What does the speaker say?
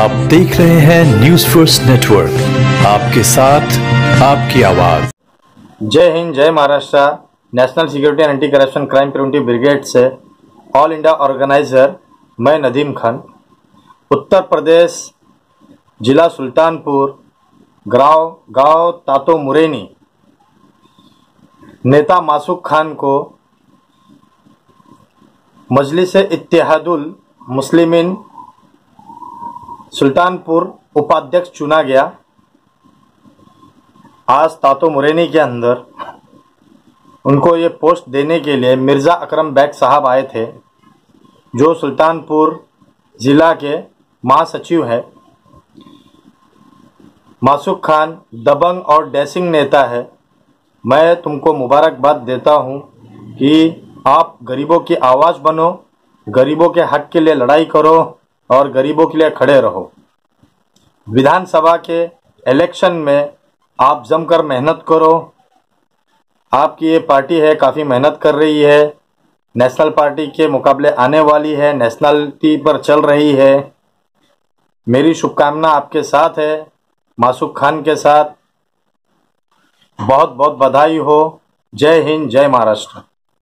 आप देख रहे हैं न्यूज फर्स्ट नेटवर्क, आपके साथ आपकी आवाज। जय हिंद, जय Maharashtra. National security and anti corruption crime preventive brigade से ऑल इंडिया ऑर्गेनाइजर मैं नदीम खान, उत्तर प्रदेश, जिला सुल्तानपुर, गांव तातो मुरेनी, नेता मासूक खान को मजलिस-ए-इत्तेहादुल मुस्लिमीन सुल्तानपुर उपाध्यक्ष चुना गया। आज तातो मुरेनी के अंदर उनको ये पोस्ट देने के लिए मिर्ज़ा अकरम बैग साहब आए थे, जो सुल्तानपुर ज़िला के महासचिव हैं। मासूक खान दबंग और डैशिंग नेता है। मैं तुमको मुबारकबाद देता हूँ कि आप गरीबों की आवाज़ बनो, गरीबों के हक के लिए लड़ाई करो और गरीबों के लिए खड़े रहो। विधानसभा के इलेक्शन में आप जमकर मेहनत करो। आपकी ये पार्टी है, काफ़ी मेहनत कर रही है, नेशनल पार्टी के मुकाबले आने वाली है, नेशनलिटी पर चल रही है। मेरी शुभकामना आपके साथ है, मासूक खान के साथ। बहुत बहुत बधाई हो। जय हिंद, जय महाराष्ट्र।